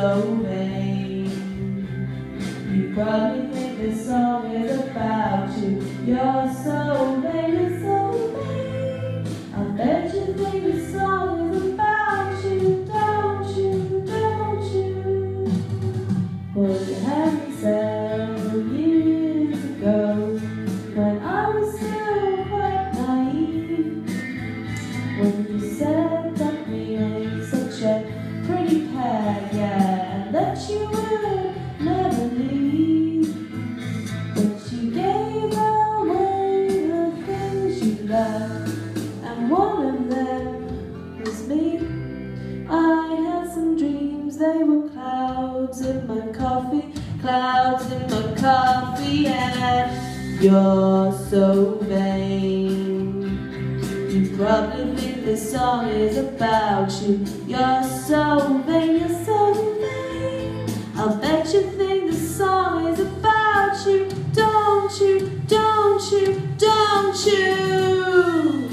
so vain. You probably think this song is about you. You're so vain, you're so vain. I bet you think this song is about you, don't you, don't you? Well, you had me several years ago, when I was still quite naive, when you said that we made such a pretty pair, yeah, and that you would never leave. But you gave away the things you loved, and one of them was me. I had some dreams, they were clouds in my coffee, clouds in my coffee, and you're so vain. You probably think this song is about you. You're so vain, you're so vain. I'll bet you think this song is about you, don't you, don't you, don't you?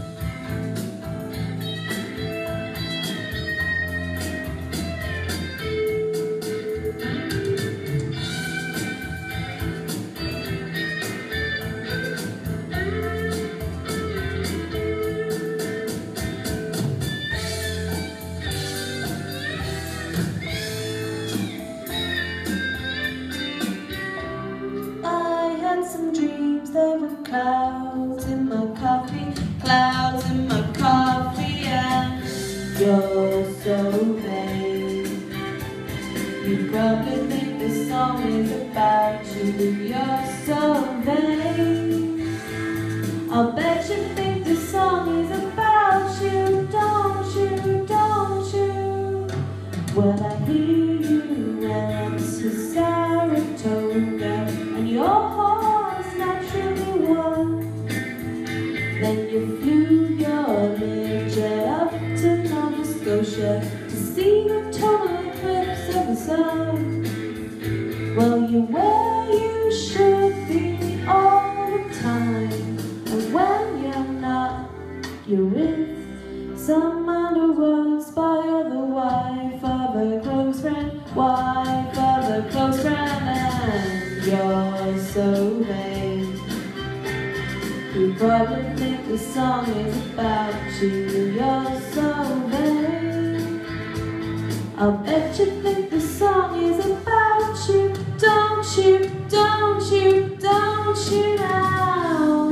Some dreams, they were clouds in my coffee, clouds in my coffee, and you're so vain. You probably think this song is about you. You're so vain. I'll bet you think this song is about you, don't you, don't you? When I hear you answer Saratoga and your heart's naturally won, then you flew your Learjet up to Nova Scotia to see the total eclipse of the sun. Well, you're where you should be all the time, and when you're not, you're with some underworld spy or the wife of a close friend, wife of a close friend, and you're so vain. You probably think the song is about you. You're so vain. I'll bet you think the song is about you, don't you, don't you, don't you now?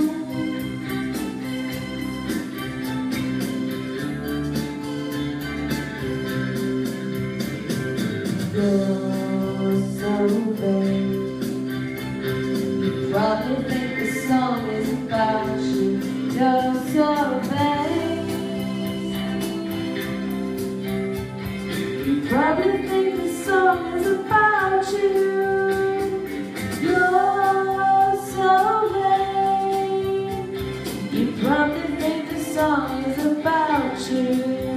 You're so vain. You probably think the song is about you. You're so vain. You probably think the song is about you. You're so vain. You probably think the song is about you.